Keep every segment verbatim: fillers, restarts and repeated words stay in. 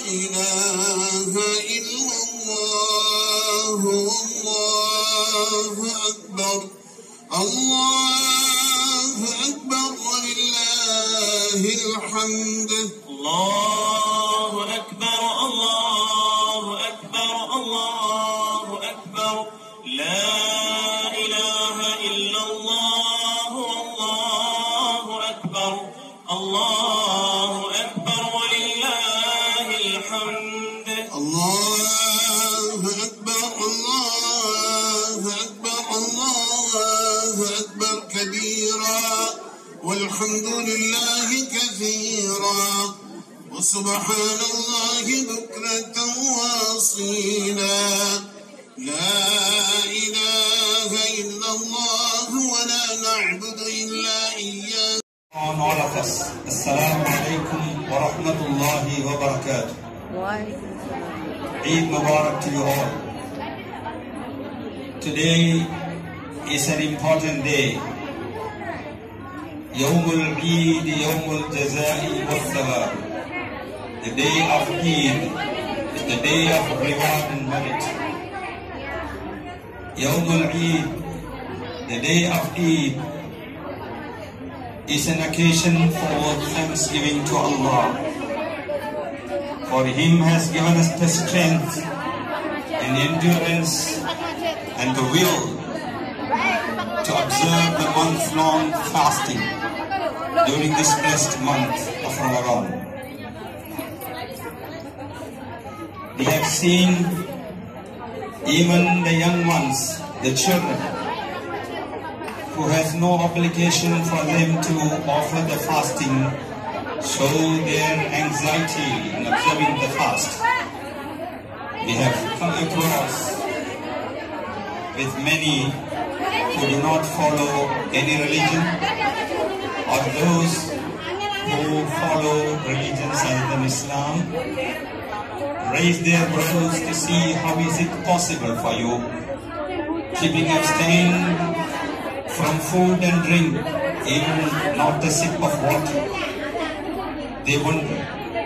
إله إلا الله الله أكبر الله أكبر ولله الحمد الله أكبر الله أكبر الله أكبر لا إله إلا الله الله أكبر الله أكبر ولله الحمد الله أكبر الله أكبر الله أكبر كبيرا والحمد لله كثيرا وسبحان الله بكرة وأصيلا لا إله إلا الله ولا نعبد إلا إياه. On all of us, Assalamu alaikum wa rahmatullahi wa barakatuh. Eid Mubarak to you all. Today is an important day. Yawmul Eid, Yawmul Jazai wa Thawab. The day of Eid is the day of reward and merit. Yawmul Eid, the day of Eid, is an occasion for thanksgiving to Allah. For Him has given us the strength and endurance and the will to observe the month-long fasting during this blessed month of Ramadan. We have seen even the young ones, the children, who has no obligation for them to offer the fasting, show their anxiety in observing the fast. We have come across with many who do not follow any religion, or those who follow religions other than Islam, raise their brows to see how is it possible for you, keeping abstain from food and drink, even not a sip of water. They wonder,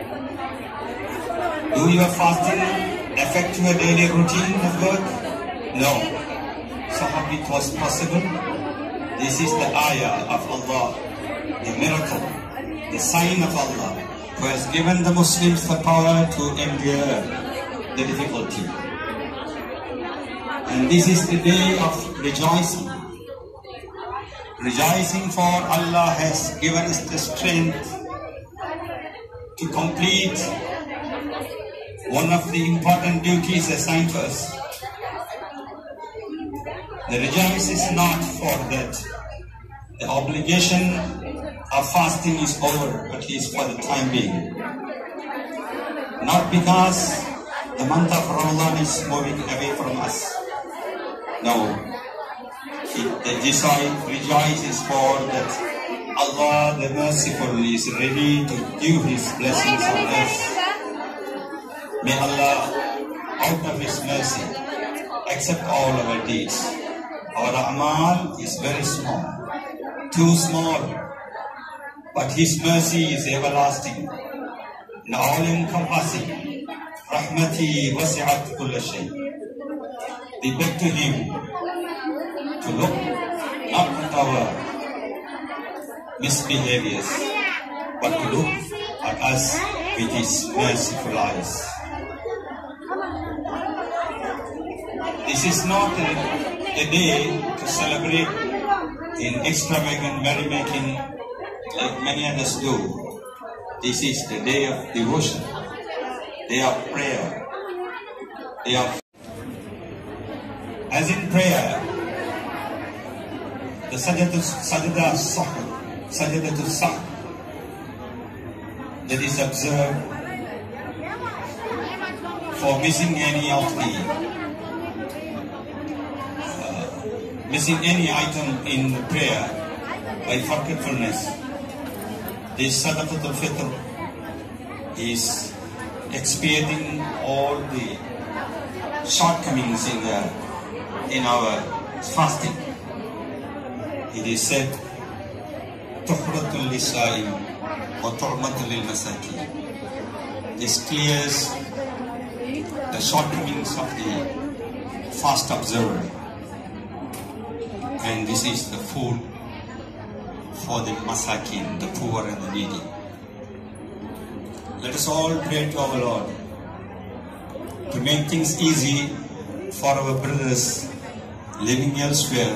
do your fasting affect your daily routine of work? No. So how it was possible? This is the ayah of Allah, the miracle, the sign of Allah, who has given the Muslims the power to endure the difficulty. And this is the day of rejoicing. Rejoicing for Allah has given us the strength to complete one of the important duties assigned to us. The rejoice is not for that the obligation of fasting is over, but is for the time being. Not because the month of Ramadan is moving away from us. No. It, the joy, rejoice is for that Allah the Merciful is ready to give His blessings on us. May Allah, out of His mercy, accept all our deeds. Our amal is very small, too small, but His mercy is everlasting and all-encompassing. Rahmati wasi'at kulla shay. We beg to Him to look not at our misbehaviors, but to look at us with His merciful eyes. This is not a, a day to celebrate in extravagant merrymaking like many others do. This is the day of devotion, day of prayer, day of... As in prayer, the sajdah sajdah sahw, sajdah sahw, that is observed for missing any of the uh, missing any item in prayer by forgetfulness. This sadaqatul fitr is expiating all the shortcomings in the in our fasting. It is said, "Tuhratul lisaim wa tu'matul lil masakin." this clears the shortcomings of the fast observer. And this is the food for the masakin, the poor and the needy. Let us all pray to our Lord to make things easy for our brothers living elsewhere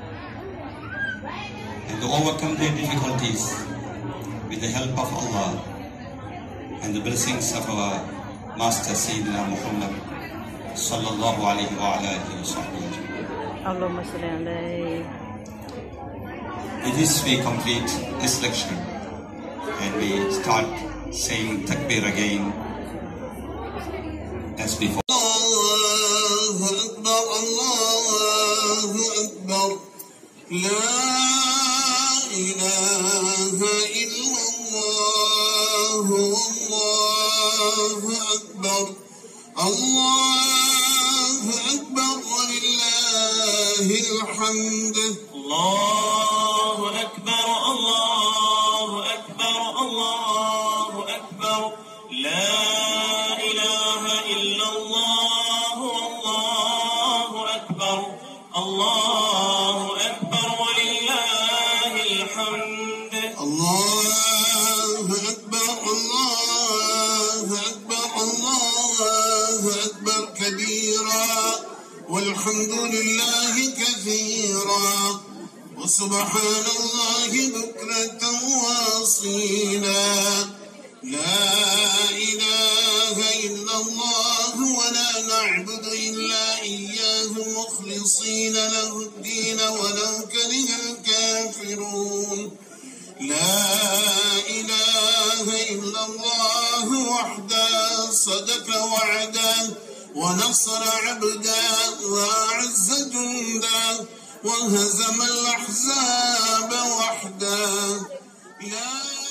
and to overcome their difficulties with the help of Allah and the blessings of our Master Sayyidina Muhammad sallallahu alayhi wa alihi wa sahbihi. Allahumma salli alayhi. With this we complete this lecture and we start saying takbir again as before. Allahu Akbar, Allahu Akbar, La ilaha illallah, Allahu Akbar, Allahu Akbar, walillahi alhamd. الله أكبر الله أكبر الله أكبر لا إله إلا الله الله أكبر الله أكبر ولله الحمد. الله أكبر الله أكبر الله أكبر كبيرا والحمد لله كثيرا وسبحان الله بكرة واصيلا. لا إله إلا الله ولا نعبد إلا إياه مخلصين له الدين ولو كره الكافرون. لا إله إلا الله وحده صدق وعده ونصر عبده وأعز جنده وهزم الأحزاب وحده. لا